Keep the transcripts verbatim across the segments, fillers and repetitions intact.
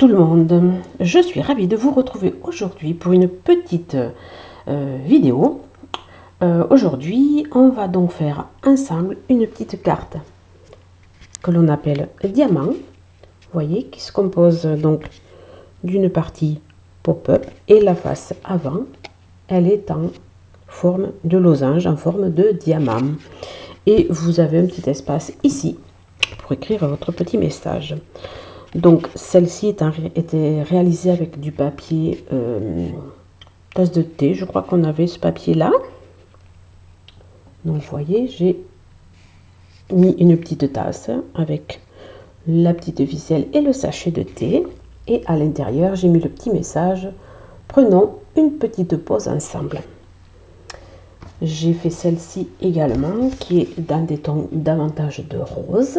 tout le monde, je suis ravie de vous retrouver aujourd'hui pour une petite euh, vidéo. Euh, aujourd'hui, on va donc faire ensemble une petite carte que l'on appelle diamant. Vous voyez, qui se compose donc d'une partie pop-up et la face avant, elle est en forme de losange, en forme de diamant. Et vous avez un petit espace ici pour écrire votre petit message. Donc celle-ci était réalisée avec du papier euh, tasse de thé. Je crois qu'on avait ce papier là. Donc vous voyez, j'ai mis une petite tasse avec la petite ficelle et le sachet de thé. Et à l'intérieur, j'ai mis le petit message: prenons une petite pause ensemble. J'ai fait celle-ci également qui est dans des tons davantage de rose.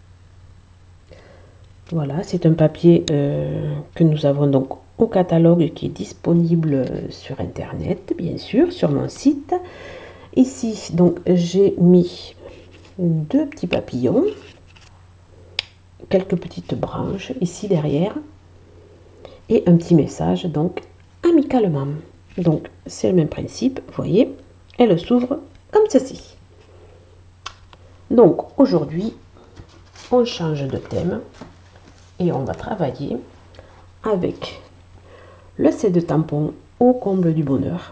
Voilà, c'est un papier euh, que nous avons donc au catalogue qui est disponible sur internet, bien sûr, sur mon site. Ici, donc, j'ai mis deux petits papillons, quelques petites branches ici derrière, et un petit message, donc, amicalement. Donc, c'est le même principe, vous voyez, elle s'ouvre comme ceci. Donc, aujourd'hui, on change de thème. Et on va travailler avec le set de tampons au comble du bonheur,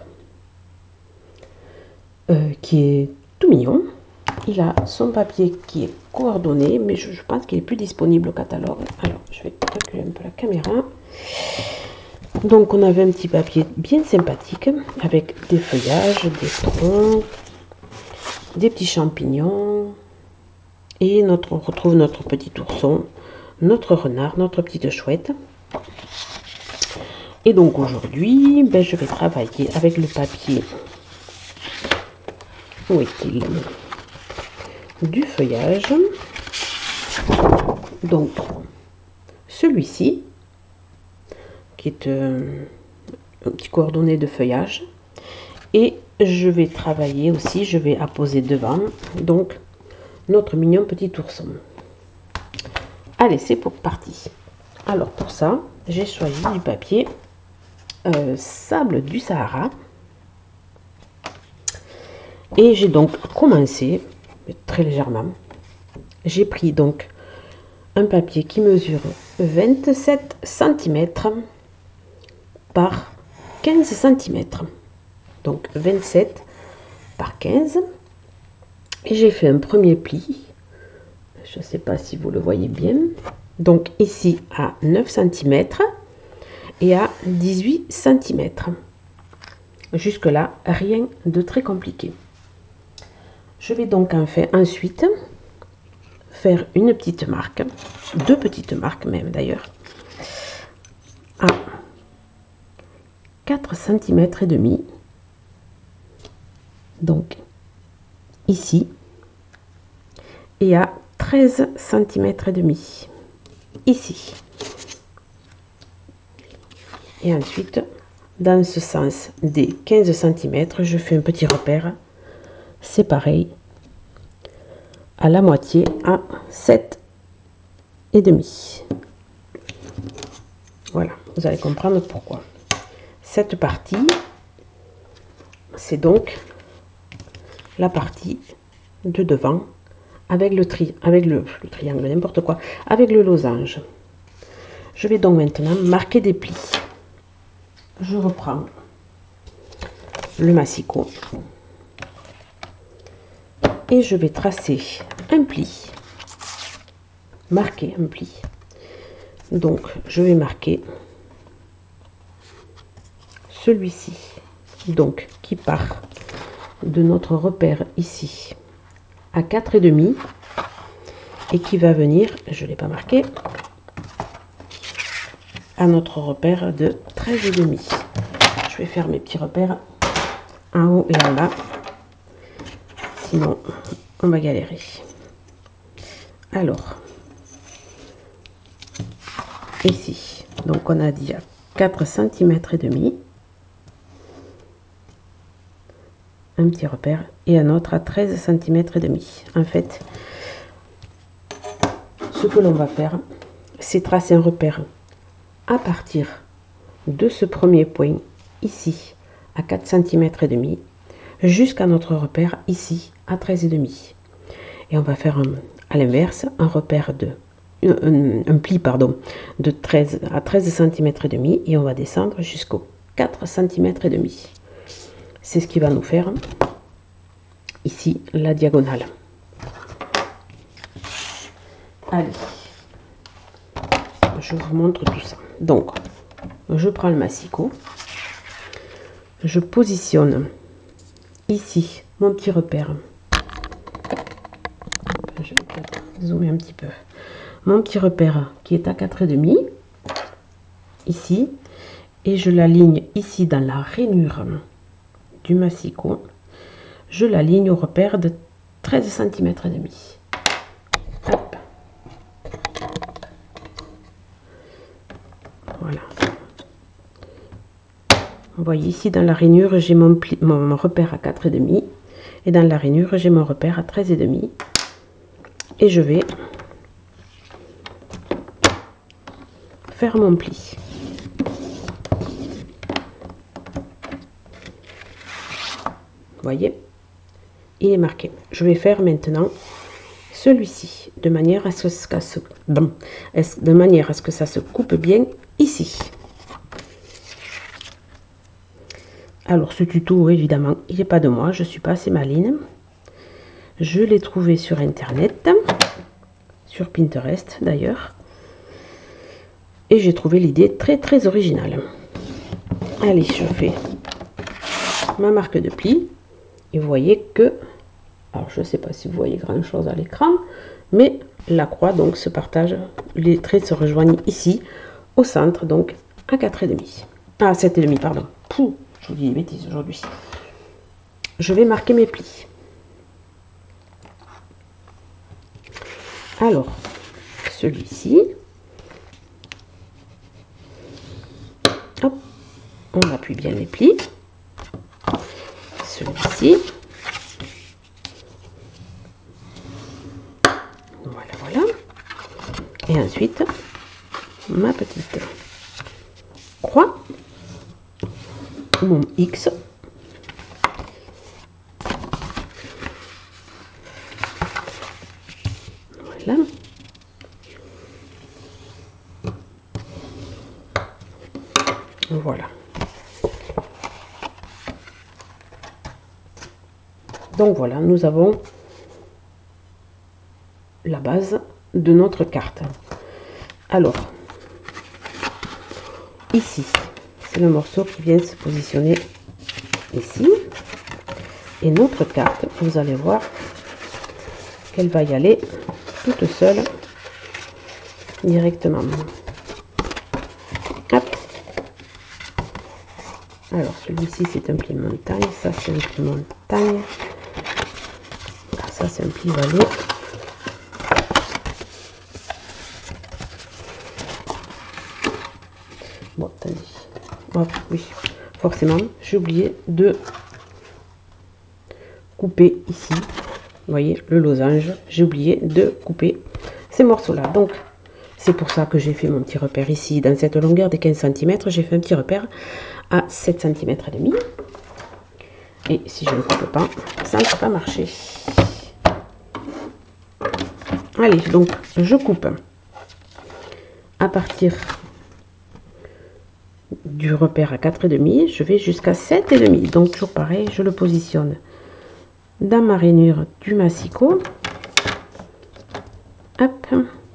euh, qui est tout mignon. Il a son papier qui est coordonné, mais je, je pense qu'il est plus disponible au catalogue. Alors, je vais reculer un peu la caméra. Donc, on avait un petit papier bien sympathique avec des feuillages, des troncs, des petits champignons. Et notre, on retrouve notre petit ourson, notre renard, notre petite chouette. Et donc aujourd'hui, ben, je vais travailler avec le papier, où est-il, du feuillage. Donc celui-ci, qui est euh, un petit coordonné de feuillage. Et je vais travailler aussi, je vais apposer devant, donc notre mignon petit ourson. Allez, c'est pour parti. Alors pour ça, j'ai choisi du papier euh, sable du Sahara. Et j'ai donc commencé très légèrement. J'ai pris donc un papier qui mesure vingt-sept centimètres par quinze centimètres. Donc vingt-sept par quinze. Et j'ai fait un premier pli. Je ne sais pas si vous le voyez bien. Donc ici à neuf centimètres et à dix-huit centimètres. Jusque là, rien de très compliqué. Je vais donc en faire ensuite faire une petite marque, deux petites marques même d'ailleurs, à quatre centimètres et demi. Donc ici et à treize centimètres et demi ici. Et ensuite, dans ce sens des quinze centimètres, je fais un petit repère. C'est pareil, à la moitié, à sept et demi. Voilà, vous allez comprendre pourquoi. Cette partie, c'est donc la partie de devant avec le tri, avec le, le triangle, n'importe quoi, avec le losange. Je vais donc maintenant marquer des plis. Je reprends le massicot et je vais tracer un pli, marquer un pli. Donc je vais marquer celui-ci, donc qui part de notre repère ici à quatre et demi et qui va venir, je ne l'ai pas marqué, à notre repère de treize et demi. Je vais faire mes petits repères en haut et en bas, sinon on va galérer. Alors ici, donc on a dit à quatre centimètres et demi, un petit repère et un autre à treize centimètres et demi. En fait, ce que l'on va faire, c'est tracer un repère à partir de ce premier point ici à quatre centimètres et demi jusqu'à notre repère ici à treize et demi. Et on va faire un, à l'inverse un repère de un, un pli pardon de treize à treize centimètres et demi et on va descendre jusqu'au quatre centimètres et demi. C'est ce qui va nous faire ici la diagonale. Allez, je vous montre tout ça. Donc, je prends le massicot, je positionne ici mon petit repère. Je vais zoomer un petit peu. Mon petit repère qui est à quatre et demi ici, et je l'aligne ici dans la rainure du massicot. Je l'aligne au repère de treize centimètres et demi. Hop. Voilà. Vous voyez ici dans la rainure, j'ai mon, mon repère à quatre et demi et dans la rainure, j'ai mon repère à treize et demi. Et je vais faire mon pli. Vous voyez, il est marqué. Je vais faire maintenant celui-ci de manière à ce que ça se, de manière à ce que ça se coupe bien ici. Alors ce tuto, évidemment, il n'est pas de moi, je suis pas assez maline. Je l'ai trouvé sur internet, sur Pinterest d'ailleurs, et j'ai trouvé l'idée très très originale. Allez, je fais ma marque de pli et vous voyez que, alors je ne sais pas si vous voyez grand chose à l'écran, mais la croix donc se partage, les traits se rejoignent ici au centre, donc à quatre et demi, à sept et demi pardon. Pouh, je vous dis des bêtises aujourd'hui. Je vais marquer mes plis. Alors, celui-ci, hop, on appuie bien les plis. Celui-ci, voilà, voilà. Et ensuite, ma petite croix, mon X. Voilà. Voilà. Donc voilà, nous avons la base de notre carte. Alors, ici, c'est le morceau qui vient se positionner ici. Et notre carte, vous allez voir qu'elle va y aller toute seule directement. Hop. Alors celui-ci c'est un pli montagne, ça c'est un pli montagne, ça c'est un pli vallée. Bon, attendez. Oh, oui, forcément, j'ai oublié de couper ici. Vous voyez le losange, j'ai oublié de couper ces morceaux là. Donc c'est pour ça que j'ai fait mon petit repère ici dans cette longueur de quinze centimètres. J'ai fait un petit repère à sept centimètres et demi. Et si je ne coupe pas, ça ne va pas marcher. Allez, donc je coupe à partir du repère à quatre et demi, je vais jusqu'à sept et demi. Donc toujours pareil, je le positionne dans ma rainure du massicot. Hop.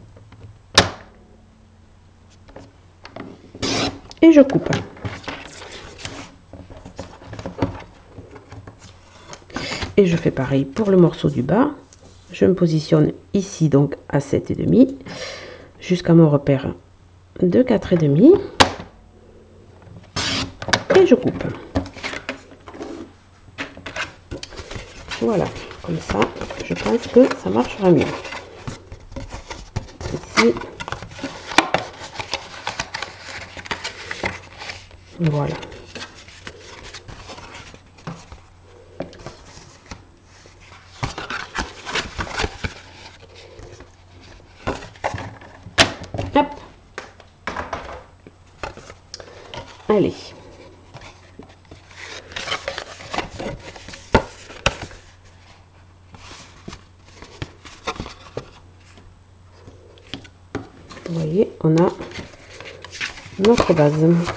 Et je coupe. Et je fais pareil pour le morceau du bas. Je me positionne ici donc à sept et demi jusqu'à mon repère de quatre et demi. Et je coupe. Voilà, comme ça, je pense que ça marchera mieux. Ici. Voilà. Hop. Allez. Vous voyez, on a notre base.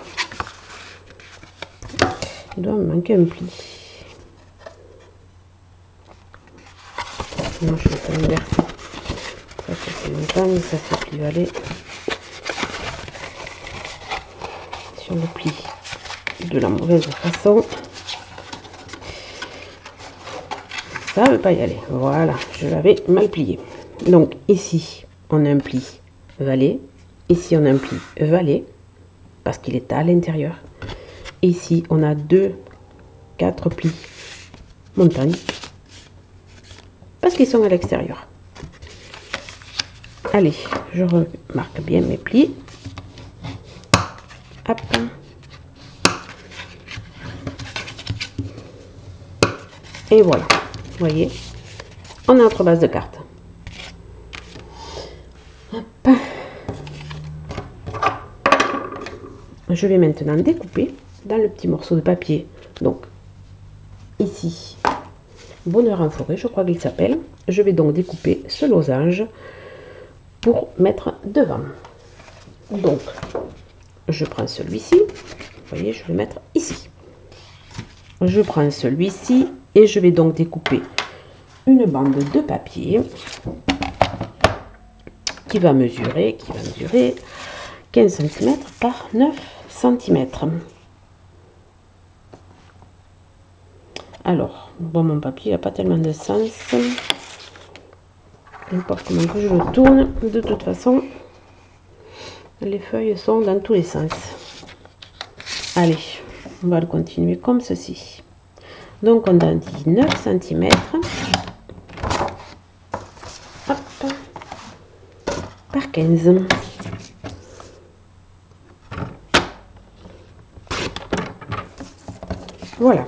Il doit me manquer un pli. Non, je vais faire l'inverser. Ça, c'est longtemps, mais ça c'est pli valet. Sur le pli de la mauvaise façon. Ça ne veut pas y aller. Voilà, je l'avais mal plié. Donc ici, on a un pli valet. Ici, on a un pli valet parce qu'il est à l'intérieur. Ici, on a deux, quatre plis montagne parce qu'ils sont à l'extérieur. Allez, je remarque bien mes plis. Hop. Et voilà, vous voyez, on a notre base de carte. Hop. Je vais maintenant découper dans le petit morceau de papier. Donc, ici, Bonheur en forêt, je crois qu'il s'appelle. Je vais donc découper ce losange pour mettre devant. Donc, je prends celui-ci. Vous voyez, je vais le mettre ici. Je prends celui-ci et je vais donc découper une bande de papier qui va mesurer, qui va mesurer quinze centimètres par neuf centimètres. Alors, bon, mon papier n'a pas tellement de sens. N'importe comment que je le tourne, de toute façon, les feuilles sont dans tous les sens. Allez, on va le continuer comme ceci. Donc, on a dit neuf centimètres par quinze. Voilà.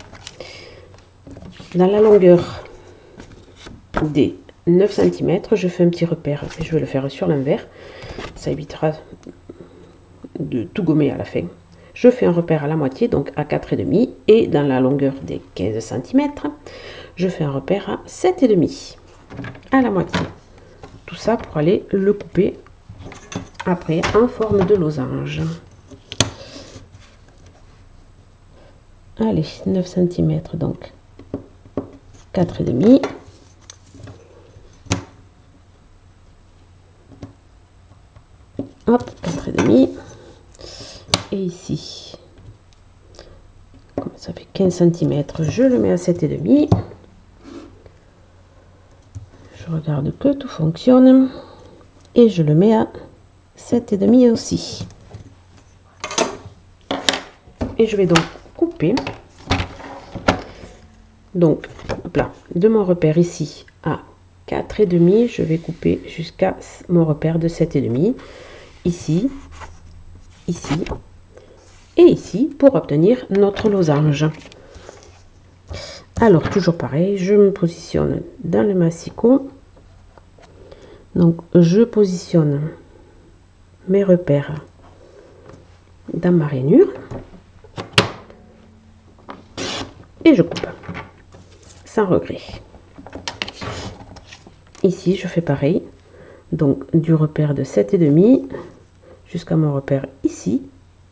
Dans la longueur des neuf centimètres, je fais un petit repère. Je vais le faire sur l'envers. Ça évitera de tout gommer à la fin. Je fais un repère à la moitié, donc à quatre virgule cinq. Et dans la longueur des quinze centimètres, je fais un repère à sept virgule cinq. À la moitié. Tout ça pour aller le couper après en forme de losange. Allez, neuf centimètres, donc quatre virgule cinq. Hop, quatre virgule cinq. Et ici, comme ça fait quinze centimètres, je le mets à sept virgule cinq. Je regarde que tout fonctionne. Et je le mets à sept virgule cinq aussi. Et je vais donc couper. Donc, hop là, de mon repère ici à quatre virgule cinq, je vais couper jusqu'à mon repère de sept virgule cinq. Ici, ici et ici pour obtenir notre losange. Alors, toujours pareil, je me positionne dans le massicot. Donc, je positionne mes repères dans ma rainure et je coupe sans regret. Ici, je fais pareil. Donc, du repère de sept virgule cinq jusqu'à mon repère ici.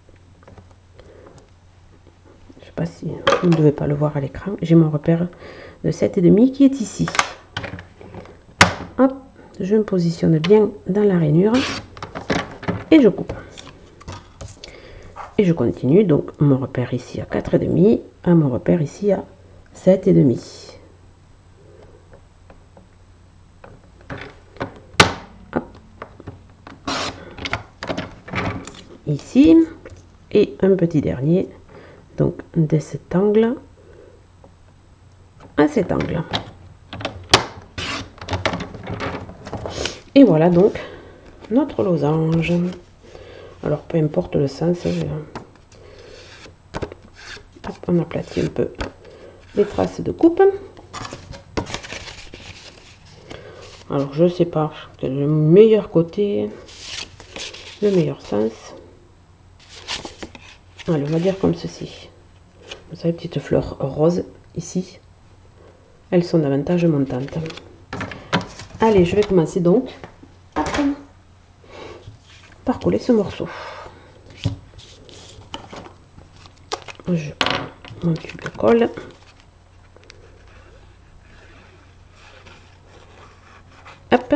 Je sais pas si vous ne devez pas le voir à l'écran. J'ai mon repère de sept virgule cinq qui est ici. Hop, je me positionne bien dans la rainure et je coupe. Et je continue. Donc, mon repère ici à quatre virgule cinq à mon repère ici à sept virgule cinq. Ici et un petit dernier, donc de cet angle à cet angle. Et voilà donc notre losange. Alors peu importe le sens, on aplatit un peu les traces de coupe. Alors je sais pas quel est le meilleur côté, le meilleur sens. Allez, on va dire comme ceci. Vous savez, petites fleurs roses ici, elles sont davantage montantes. Allez, je vais commencer donc par coller ce morceau. Je prends mon tube de colle. Hop.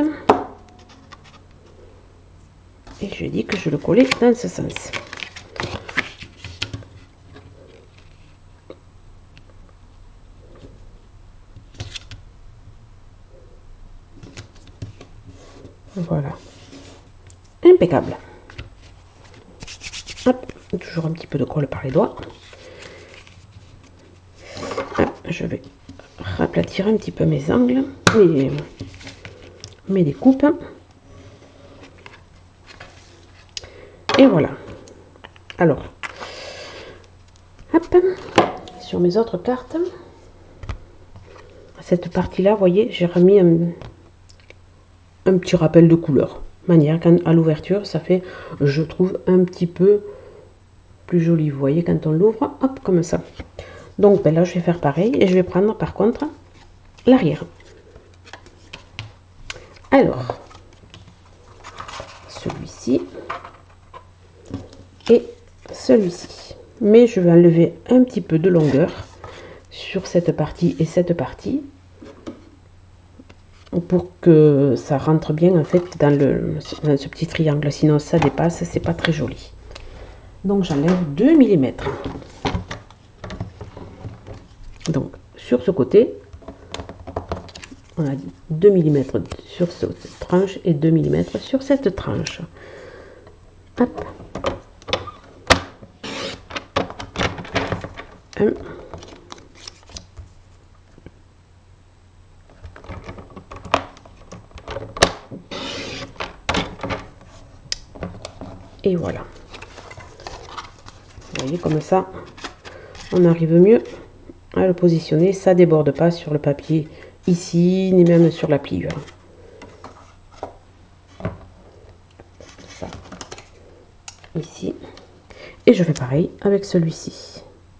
Et je dis que je le collais dans ce sens. Voilà. Impeccable. Hop, toujours un petit peu de colle par les doigts. Hop, je vais raplatir un petit peu mes angles, mes, mes découpes. Et voilà. Alors, hop, sur mes autres cartes, cette partie-là, vous voyez, j'ai remis un, un petit rappel de couleur. Manière qu'à l'ouverture, ça fait, je trouve, un petit peu plus joli. Vous voyez, quand on l'ouvre, hop, comme ça. Donc ben là, je vais faire pareil et je vais prendre par contre l'arrière. Alors, celui-ci et celui-ci. Mais je vais enlever un petit peu de longueur sur cette partie et cette partie pour que ça rentre bien en fait dans, le, dans ce petit triangle. Sinon, ça dépasse, c'est pas très joli. Donc, j'enlève deux millimètres. Donc, sur ce côté, on a deux millimètres sur cette tranche et deux millimètres sur cette tranche. Hop. Un. Et voilà. Vous voyez, comme ça, on arrive mieux à le positionner. Ça déborde pas sur le papier ici, ni même sur la pliure. Ça, ici. Et je fais pareil avec celui-ci.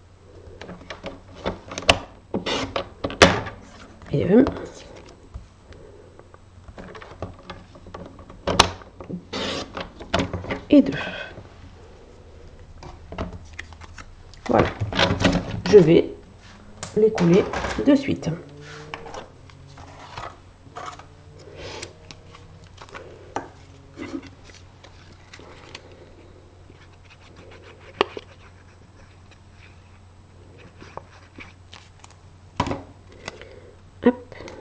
Et un. Et deux. Voilà. Je vais les couler de suite. Hop.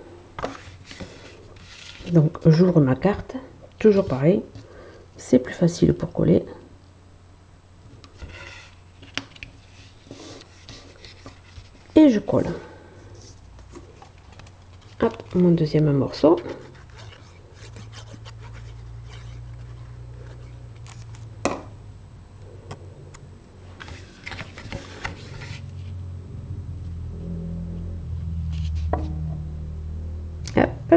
Donc j'ouvre ma carte, toujours pareil, c'est plus facile pour coller. Et je colle. Hop, mon deuxième morceau. Hop.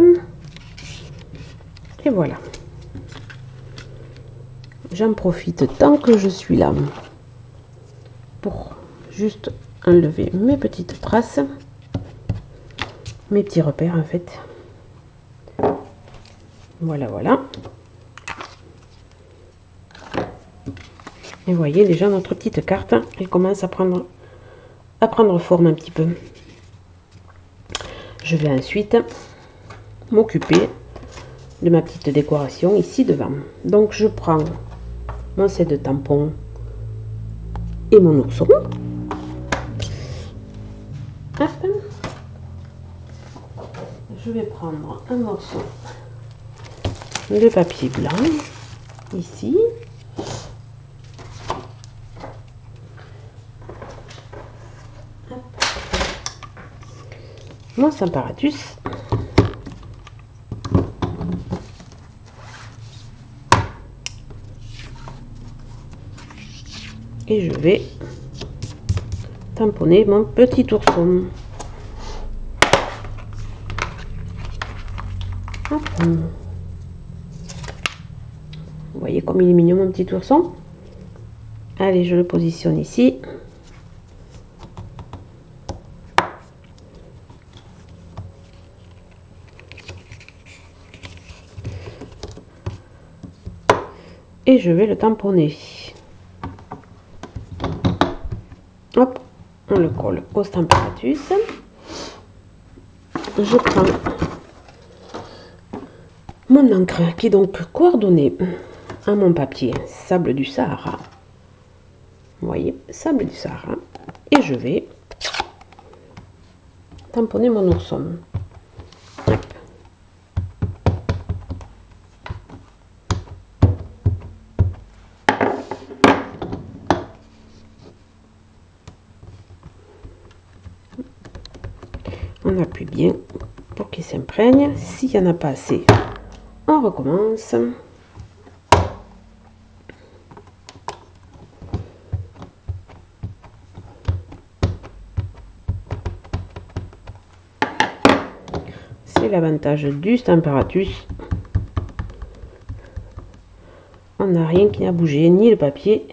Et voilà. J'en profite tant que je suis là pour juste enlever mes petites traces, mes petits repères en fait. Voilà, voilà. Et vous voyez déjà notre petite carte, elle commence à prendre, à prendre forme un petit peu. Je vais ensuite m'occuper de ma petite décoration ici devant. Donc je prends mon set de tampons et mon ourson. Hop. Je vais prendre un morceau de papier blanc ici. Hop. Mon Samparatus. Et je vais tamponner mon petit ourson. Hop. Vous voyez comme il est mignon mon petit ourson. Allez, je le positionne ici. Et je vais le tamponner. Hop, on le colle au Stamparatus. Je prends mon encre qui est donc coordonnée à mon papier sable du Sahara. Vous voyez, sable du Sahara. Et je vais tamponner mon ourson. Hop. On appuie bien pour qu'il s'imprègne. S'il n'y en a pas assez, on recommence. C'est l'avantage du Stamparatus. On n'a rien qui n'a bougé, ni le papier,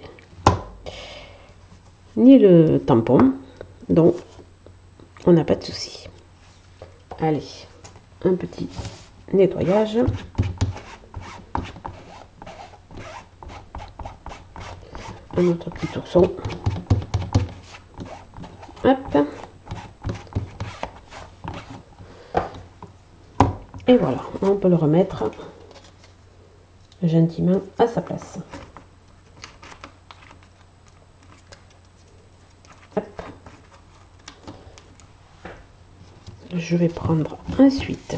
ni le tampon. Donc, on n'a pas de souci. Allez, un petit nettoyage. Un autre petit ourson. Hop. Et voilà, on peut le remettre gentiment à sa place. Hop. Je vais prendre ensuite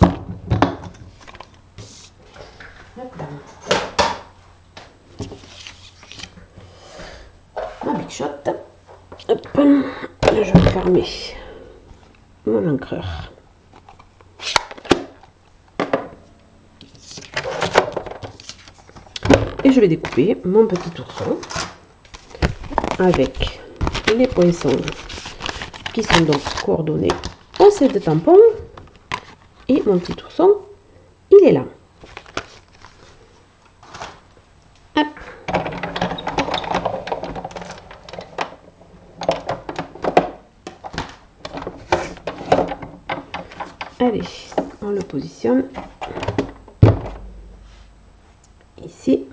ma Big Shot. Hop. Je vais fermer mon encreur. Et je vais découper mon petit ourson avec les poinçons qui sont donc coordonnés au set de tampon. Et mon petit ourson, il est là. Hop. Allez, on le positionne ici.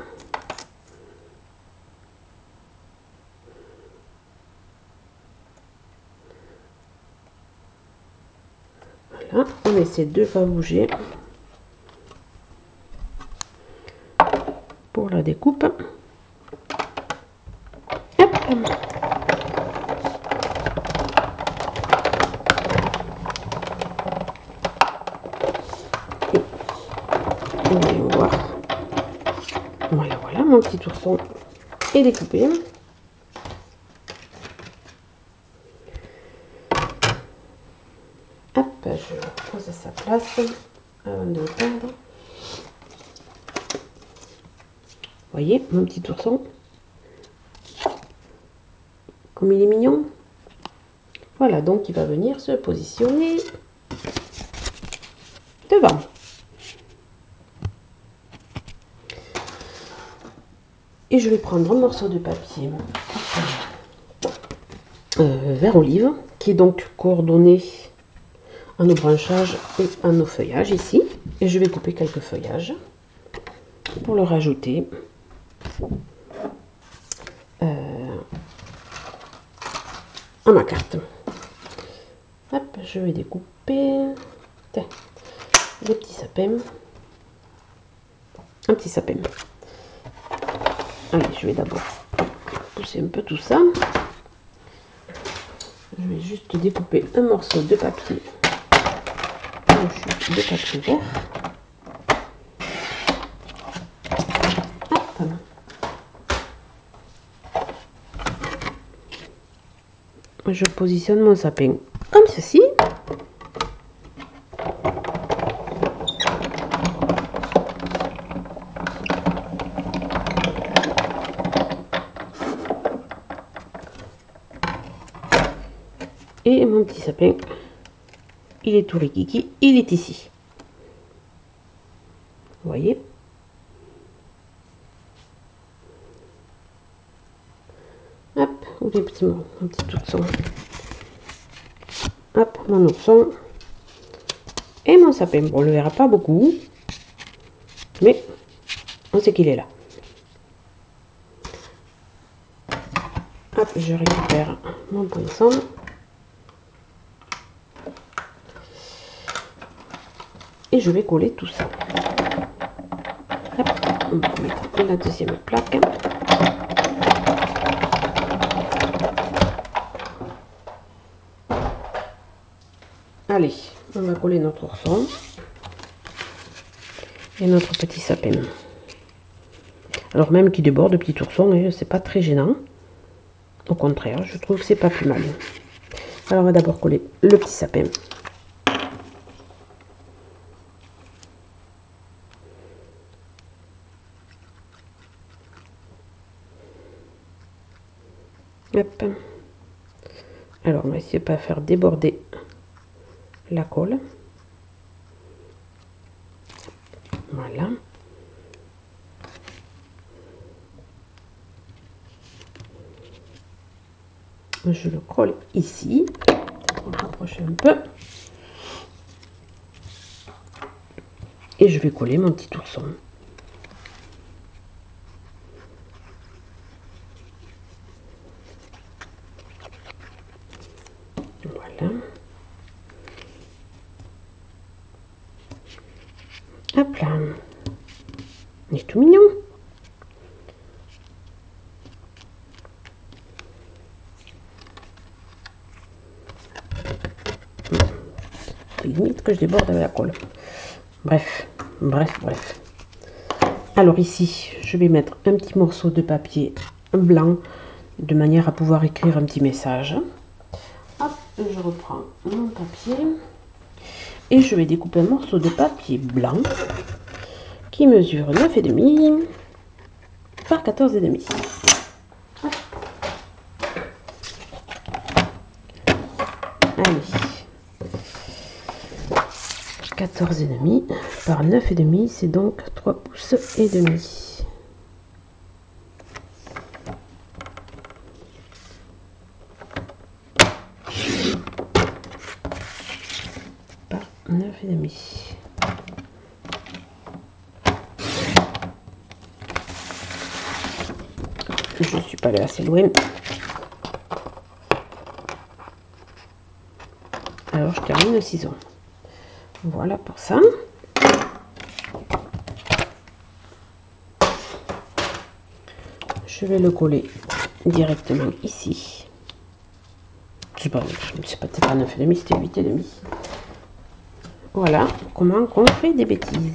Voilà, on essaie de ne pas bouger pour la découpe. Hop. Et voyons voir. Voilà, voilà, mon petit ourson est découpé. Hop, je le pose à sa place avant de le peindre. Vous voyez, mon petit ourson, comme il est mignon. Voilà, donc il va venir se positionner devant. Et je vais prendre un morceau de papier euh, vert olive, qui est donc coordonné à nos branchages et à nos feuillages ici. Et je vais couper quelques feuillages pour le rajouter euh, à ma carte. Hop, je vais découper tiens, des petits sapins. Un petit sapin. Allez, je vais d'abord pousser un peu tout ça. Je vais juste découper un morceau de papier. Une chute de papier vert. Hop. Je positionne mon sapin comme ceci. Et mon petit sapin, il est tout rikiki, il est ici. Vous voyez? Hop, ou des petits, un petit ourson. Hop, mon ourson. Et mon sapin. Bon, on le verra pas beaucoup. Mais on sait qu'il est là. Hop, je récupère mon poinçon. Et je vais coller tout ça. Hop, on va mettre la deuxième plaque. Allez, on va coller notre ourson et notre petit sapin. Alors même qu'il déborde, petit ourson, c'est pas très gênant. Au contraire, je trouve que c'est pas plus mal. Alors on va d'abord coller le petit sapin. Hop. Alors on va essayer de pas faire déborder la colle. Voilà. Je le colle ici. On rapproche un peu. Et je vais coller mon petit ourson. Voilà. Hop là. Il est tout mignon. Limite que je déborde avec la colle. Bref, bref, bref. Alors ici, je vais mettre un petit morceau de papier blanc de manière à pouvoir écrire un petit message. Hop, je reprends mon papier et je vais découper un morceau de papier blanc qui mesure neuf virgule cinq par quatorze virgule cinq. Allez. quatorze virgule cinq par neuf virgule cinq, c'est donc trois pouces et demi. Par neuf virgule cinq. Je ne suis pas allée assez loin. Alors je termine le ciseau. Voilà pour ça. Je vais le coller directement ici. Je sais pas, c'était pas neuf virgule cinq, c'était huit virgule cinq. Voilà comment on fait des bêtises.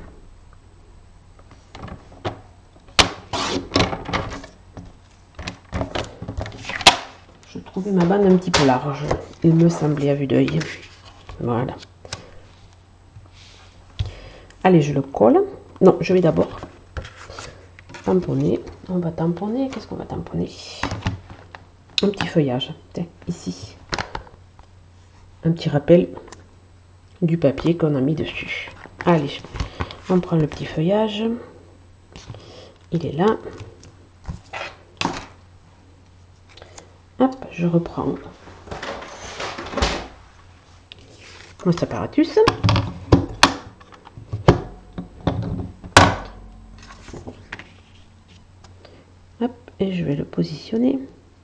Je trouvais ma bande un petit peu large, il me semblait à vue d'œil. Voilà. Allez, je le colle. Non, je vais d'abord tamponner. On va tamponner. Qu'est-ce qu'on va tamponner? Un petit feuillage. Tiens, ici. Un petit rappel du papier qu'on a mis dessus. Allez, on prend le petit feuillage. Il est là. Hop, je reprends mon apparatus. Hop, et je vais le positionner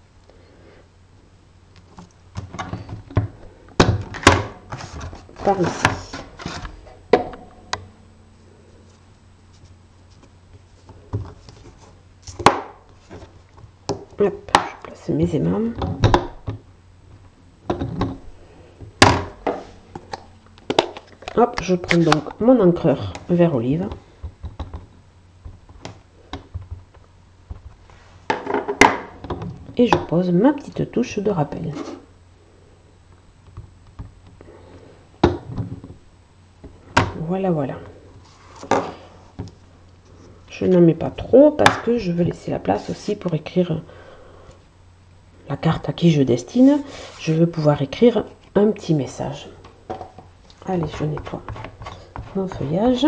par ici. Hop, je place mes aimants. Hop, je prends donc mon encreur vert olive. Et je pose ma petite touche de rappel. Voilà, voilà. Je n'en mets pas trop parce que je veux laisser la place aussi pour écrire la carte à qui je destine. Je veux pouvoir écrire un petit message. Allez, je nettoie mon feuillage.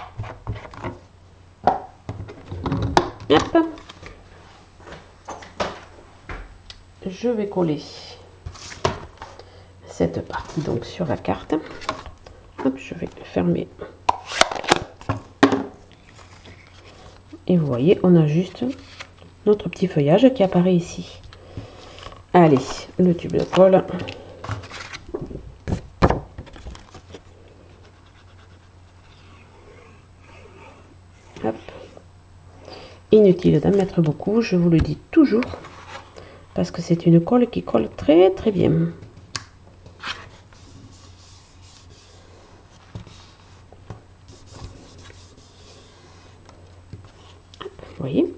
Hop. je vais coller cette partie donc sur la carte. Hop, je vais fermer. Et vous voyez, on a juste notre petit feuillage qui apparaît ici. Allez, le tube de colle. Hop. Inutile d'en mettre beaucoup, je vous le dis toujours, parce que c'est une colle qui colle très très bien. Hop, vous voyez,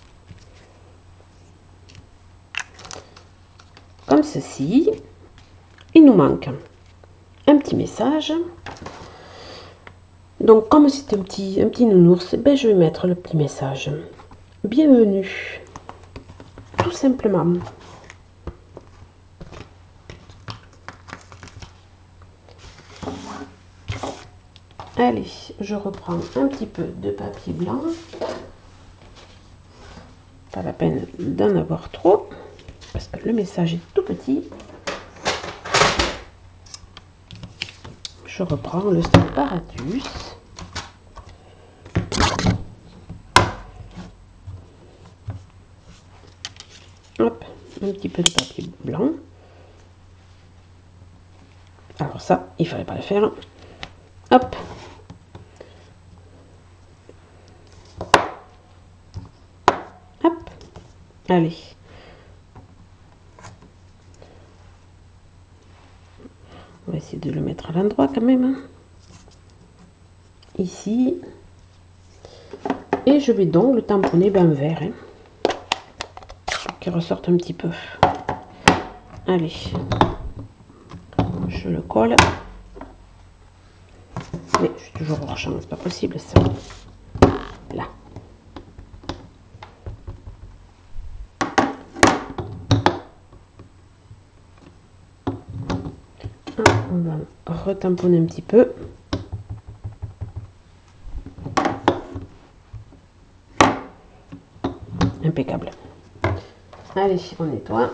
comme ceci. Il nous manque un petit message. Donc comme c'est un petit, un petit nounours, ben, je vais mettre le petit message. Bienvenue. Tout simplement. Allez, je reprends un petit peu de papier blanc. Pas la peine d'en avoir trop, parce que le message est tout petit. Je reprends le Stamparatus. Hop, un petit peu de papier blanc. Alors ça, il fallait pas le faire. Hop. Hop. Allez. On va essayer de le mettre à l'endroit quand même. Ici. Et je vais donc le tamponner ben vert. Hein, pour qu'il ressorte un petit peu. Allez. Je le colle. Mais je suis toujours hors champ, c'est pas possible ça. Là. On va retamponner un petit peu. Impeccable. Allez, on nettoie.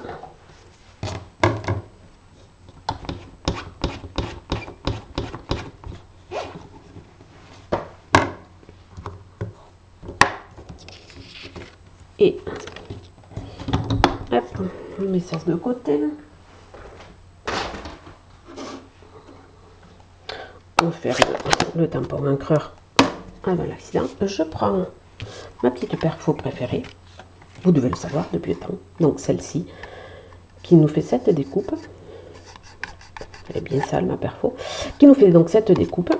Et hop, on met ça de côté. On va faire le, le tampon encreur avant l'accident. Je prends ma petite perfo préférée. Vous devez le savoir depuis le temps. Donc celle-ci qui nous fait cette découpe. Elle est bien sale ma perfo. Qui nous fait donc cette découpe.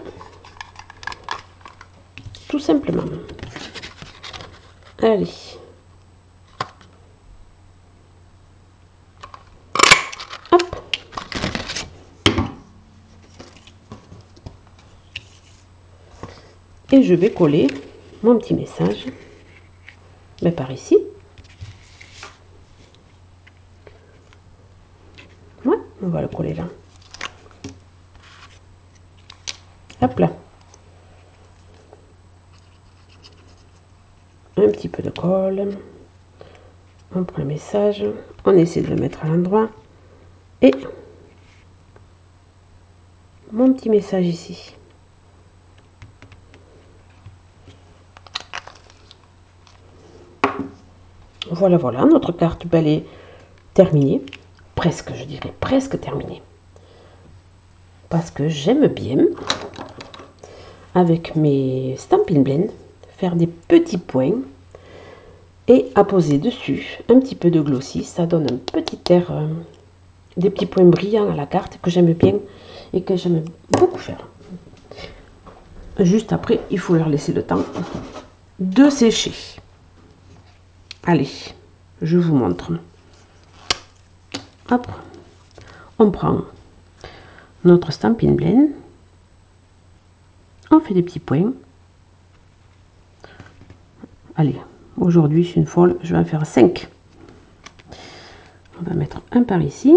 Tout simplement. Allez. Hop. Et je vais coller mon petit message. Mais par ici. Ouais, on va le coller là. Hop là. Un petit peu de colle. On prend le message. On essaie de le mettre à l'endroit. Et mon petit message ici. Voilà, voilà, notre carte belle est terminée. Presque, je dirais, presque terminée. Parce que j'aime bien, avec mes Stampin' Blend, faire des petits points et apposer dessus un petit peu de glossy. Ça donne un petit air, euh, des petits points brillants à la carte que j'aime bien et que j'aime beaucoup faire. Juste après, il faut leur laisser le temps de sécher. Allez, je vous montre. Hop, on prend notre Stampin' Blend, on fait des petits points. Allez, aujourd'hui je suis une folle, je vais en faire cinq. On va mettre un par ici.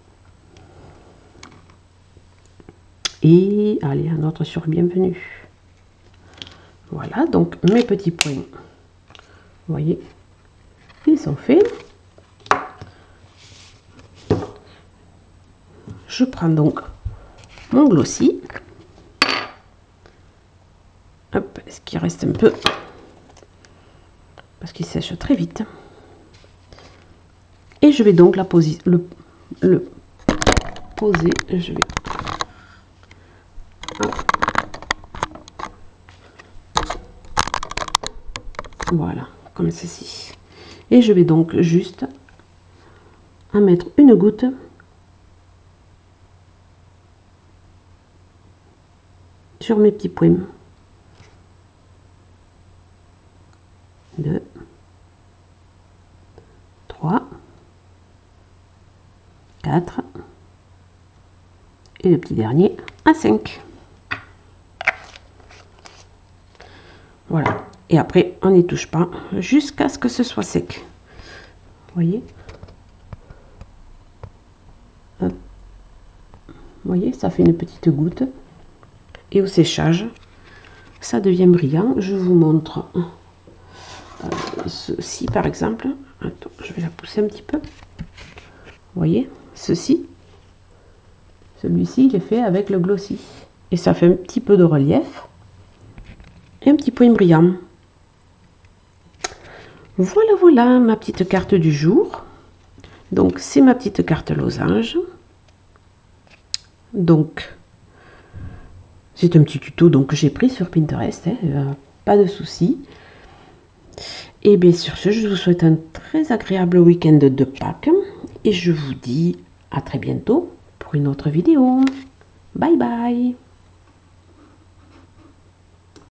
Et allez, un autre sur bienvenue. Voilà, donc mes petits points, vous voyez, ils sont faits. je prends donc mon glossy. Hop, ce qui reste un peu, parce qu'il sèche très vite. Et je vais donc la poser, le, le poser, je vais... Voilà, comme ceci. Et je vais donc juste en mettre une goutte sur mes petits points. deux, trois, quatre et le petit dernier à cinq. Voilà. Et après, on n'y touche pas jusqu'à ce que ce soit sec. Vous voyez? Hop. Vous voyez, ça fait une petite goutte. Et au séchage, ça devient brillant. Je vous montre euh, ceci par exemple. Attends, je vais la pousser un petit peu. Vous voyez, ceci, celui-ci, il est fait avec le glossy. Et ça fait un petit peu de relief. Et un petit point brillant. Voilà, voilà ma petite carte du jour. Donc, c'est ma petite carte losange. Donc, c'est un petit tuto donc, que j'ai pris sur Pinterest. Hein, euh, pas de souci. Et bien, sur ce, je vous souhaite un très agréable week-end de Pâques. Et je vous dis à très bientôt pour une autre vidéo. Bye bye!